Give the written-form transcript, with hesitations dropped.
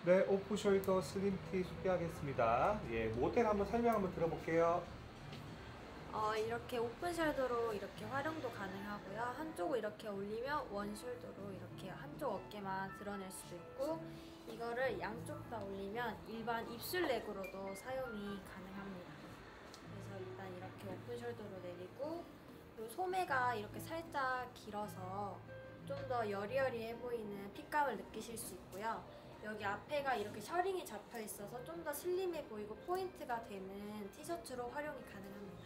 네, 오프숄더 슬림티 소개하겠습니다. 예, 모델 한번 설명 한번 들어볼게요. 이렇게 오픈 숄더로 이렇게 활용도 가능하고요. 한쪽을 이렇게 올리면 원 숄더로 이렇게 한쪽 어깨만 드러낼 수도 있고, 이거를 양쪽 다 올리면 일반 입술 렉으로도 사용이 가능합니다. 그래서 일단 이렇게 오픈 숄더로 내리고, 그리고 소매가 이렇게 살짝 길어서 좀 더 여리여리해 보이는 핏감을 느끼실 수 있고요. 여기 앞에가 이렇게 셔링이 잡혀 있어서 좀 더 슬림해 보이고 포인트가 되는 티셔츠로 활용이 가능합니다.